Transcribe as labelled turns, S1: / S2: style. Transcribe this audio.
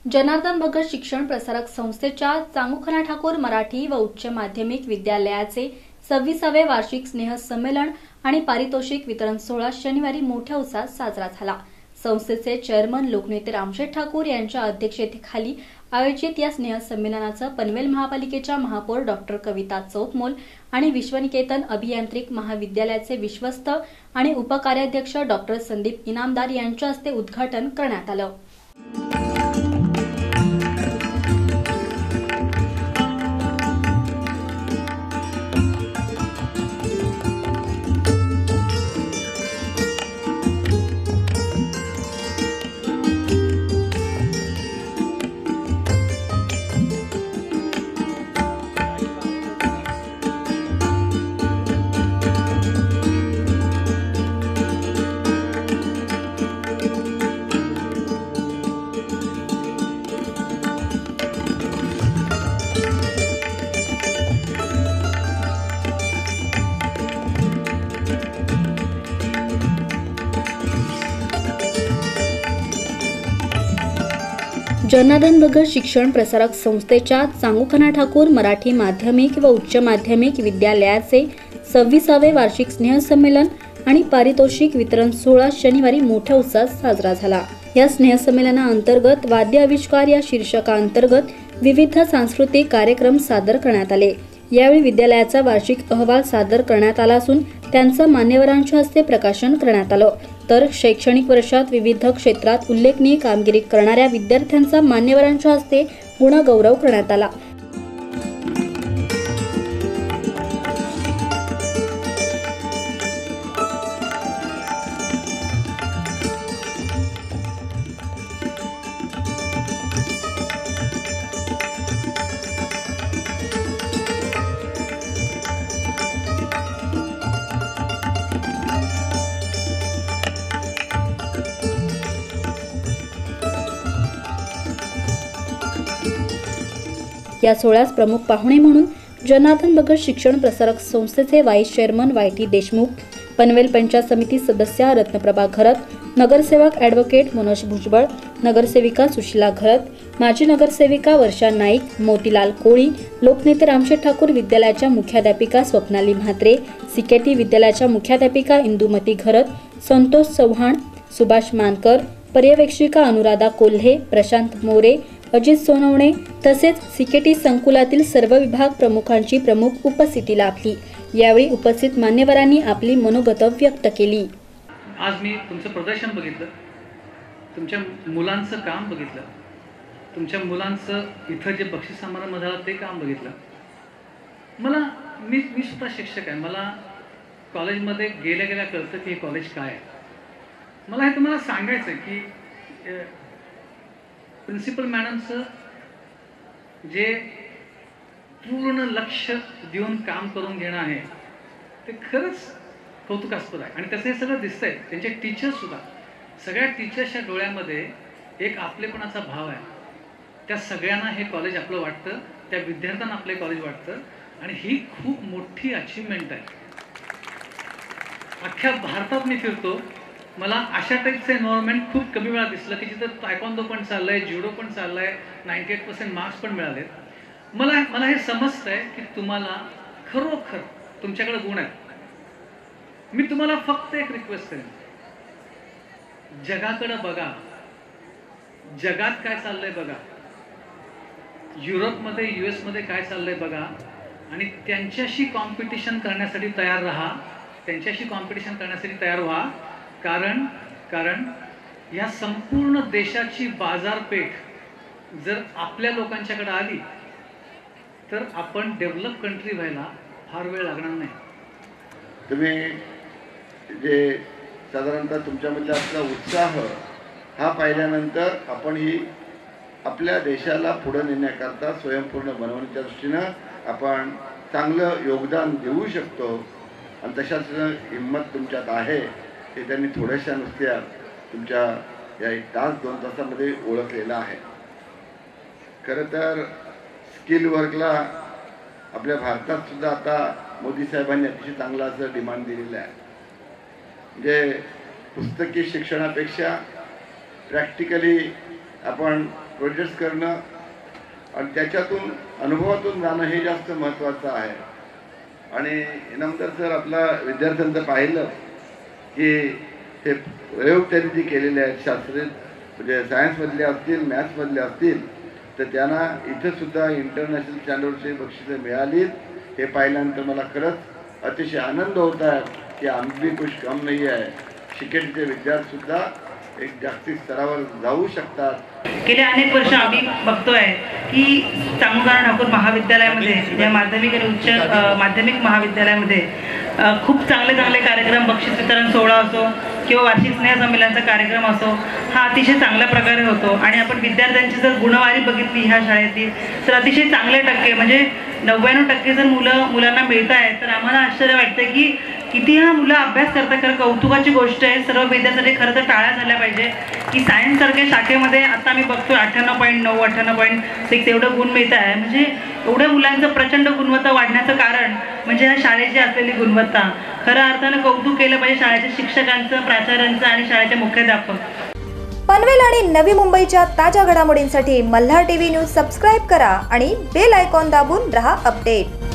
S1: जनार्दन भगत शिक्षण प्रसारक संस्थेच्या चांगुखना ठाकूर मराठी व उच्च माध्यमिक विद्यालयाचे 26वे वार्षिक स्नेहसंमेलन आणि पारितोषिक वितरण सोहळा शनिवारी मोठ्या उत्साहात साजरा झाला। संस्थेचे चेअरमन लोकनेते रामशेठ ठाकूर यांच्या अध्यक्षतेखाली आयोजित या स्नेहसंमेलनाचं पनवेल महापालिकेच्या महापौर डॉक्टर कविता चौतमोल आणि विश्वनिकेतन अभियांत्रिक महाविद्यालयाचे विश्वस्त आणि उपकार्याध्यक्ष डॉक्टर संदीप इनामदार यांच्या हस्ते उद्घाटन करण्यात आलं। जनार्दन भगत शिक्षण प्रसारक संस्थेच्या चांगुखना ठाकूर मराठी माध्यमिक व उच्च माध्यमिक विद्यालयाचे 26वे वार्षिक स्नेहसंमेलन आणि पारितोषिक वितरण सोहळा शनिवारी मोठ्या उत्साहात साजरा झाला। या स्नेहसंमेलनाअंतर्गत वाद्य आविष्कार या शीर्षकाअंतर्गत विविध सांस्कृतिक कार्यक्रम सादर करण्यात आले। यावेळी विद्यालयाचा वार्षिक अहवाल सादर करण्यात आला असून त्यांचं मान्यवरांच्या हस्ते प्रकाशन करण्यात आलं। तर शैक्षणिक वर्षात विविध क्षेत्रात उल्लेखनीय कामगिरी करणाऱ्या विद्यार्थ्यांचा मान्यवरांच्या हस्ते गुणगौरव करण्यात आला। या सोहळ्यास प्रमुख पाहुणे म्हणून जनार्दन भगत शिक्षण प्रसारक संस्थेचे vice chairman Y T. Deshmukh, Panvel panchayat समिती सदस्या रत्नप्रभा घरत, नगरसेवक ॲडव्होकेट मनोज भुजबळ, नगरसेविका सुशीला घरत, माजी नगरसेविका वर्षा नाईक, मोतीलाल कोळी, लोकनेते रामशेठ ठाकूर विद्यालयाच्या मुख्याध्यापिका स्वप्नाली म्हात्रे, सीकेटी विद्यालयाच्या मुख्याध्यापिका इंदुमती घरत, संतोष चव्हाण, सुभाष मानकर, पर्यवेक्षिका अनुराधा कोल्हे, प्रशांत मोरे, अजित सोनवणे तसेच सीकेटी संकुलातील सर्व विभाग प्रमुखांची प्रमुख उपस्थिती लाभली। यावेळी उपस्थित मान्यवरांनी आपली मनोगत व्यक्त केली।
S2: आज मी तुमचं प्रदर्शन बघितलं, तुमच्या मुलांचं काम बघितलं, तुमच्या मुलांचं इथं जे बक्षीस समारंभ झाला ते काम बघितलं। मी स्वतः शिक्षक आहे, मला कॉलेजमध्ये गेल्या गेल्या कळतं की हे कॉलेज काय आहे। मला हे तुम्हाला सांगायचं आहे की प्रिन्सिपल मॅडमचं जे पूर्ण लक्ष देऊन काम करून घेणं आहे ते खरंच कौतुकास्पद आहे। आणि त्याचं हे सगळं दिसतंय, त्यांचे टीचर्ससुद्धा, सगळ्या टीचर्सच्या डोळ्यामध्ये एक आपलेपणाचा भाव आहे। त्या सगळ्यांना हे कॉलेज आपलं वाटतं, त्या विद्यार्थ्यांना आपले कॉलेज वाटतं आणि ही खूप मोठी अचीवमेंट आहे। अख्ख्या भारतात मी फिरतो, मला अशा टाईपचं एन्व्हायरमेंट खूप कमी वेळा दिसलं की जिथं तायक्वांदो पण चाललंय, जुडो पण चाललंय, 98% मार्क्स पण मिळालेत। मला हे समजतंय की तुम्हाला खरोखर तुमच्याकडे गुण आहेत। मी तुम्हाला फक्त एक रिक्वेस्ट करेन, जगाकडे बघा, जगात काय चाललंय बघा, युरोपमध्ये US मध्ये काय चाललंय बघा आणि त्यांच्याशी कॉम्पिटिशन करण्यासाठी तयार राहा, त्यांच्याशी कॉम्पिटिशन करण्यासाठी तयार व्हा। कारण या संपूर्ण देशाची बाजारपेठ जर आपल्या लोकांच्याकडे आली तर आपण डेव्हलप कंट्री व्हायला फार वेळ लागणार नाही।
S3: तुम्ही जे साधारणतः तुमच्यामधला असला उत्साह हा पाहिल्यानंतर आपण ही आपल्या देशाला पुढे नेण्याकरता स्वयंपूर्ण बनवण्याच्या दृष्टीनं आपण चांगलं योगदान देऊ शकतो आणि तशाच हिंमत तुमच्यात आहे ते त्यांनी थोड्याशा नुसत्या तुमच्या या 1 तास 2 तासामध्ये ओळखलेलं आहे। खरं तर स्किल वर्कला आपल्या भारतात सुद्धा आता मोदी साहेबांनी अतिशय चांगला असं डिमांड दिलेलं आहे। म्हणजे पुस्तकी शिक्षणापेक्षा प्रॅक्टिकली आपण प्रोजेक्ट्स करणं आणि त्याच्यातून अनुभवातून जाणं हे जास्त महत्त्वाचं आहे. आणि नंतर जर आपला विद्यार्थ्यांचं पाहिलं की हे प्रयोग त्यांनी जे केलेले आहेत शास्त्रीय म्हणजे सायन्समधले असतील मॅथ्समधले असतील तर त्यांना इथंसुद्धा इंटरनॅशनल स्टँडर्डची बक्षिसं मिळाली. हे पाहिल्यानंतर मला खरंच अतिशय आनंद होत आहे की आम्ही कुछ कम नाही आहे. शिकेटीचे विद्यार्थीसुद्धा एक जागतिक स्तरावर जाऊ शकतात.
S4: गेले अनेक वर्ष आम्ही बघतोय की चांगुलराव ठाकूर महाविद्यालयामध्ये या माध्यमिक आणि उच्च माध्यमिक महाविद्यालयामध्ये खूप चांगले कार्यक्रम बक्षीस वितरण सोहळा असो किंवा वार्षिक स्नेहसंमेलनाचा कार्यक्रम असो हा अतिशय चांगल्या प्रकारे होतो. आणि आपण विद्यार्थ्यांची जर गुणवारी बघितली ह्या शाळेतील तर अतिशय चांगले टक्के म्हणजे 99% जर मुलांना मिळत आहेत तर आम्हाला आश्चर्य वाटतं की किती हा मुलं अभ्यास करतात. खरं कौतुकाची गोष्ट आहे. सर्व विद्यार्थ्यांसाठी खरं तर टाळ्या झाल्या पाहिजे की सायन्ससारख्या शाखेमध्ये आता मी बघतोय 98.9 98.6 एवढं गुण मिळत आहे. म्हणजे एवढ्या मुलांचं प्रचंड गुणवत्ता वाढण्याचं कारण म्हणजे ह्या शाळेची असलेली गुणवत्ता. खऱ्या अर्थानं कौतुक केलं पाहिजे शाळेच्या शिक्षकांचं, प्राचार्यांचं आणि शाळेचे मुख्याध्यापक.
S5: पनवेल आणि नवी मुंबईच्या ताज्या घडामोडींसाठी मल्हार टीव्ही न्यूज सबस्क्राईब करा आणि बेल आयकॉन दाबून रहा अपडेट.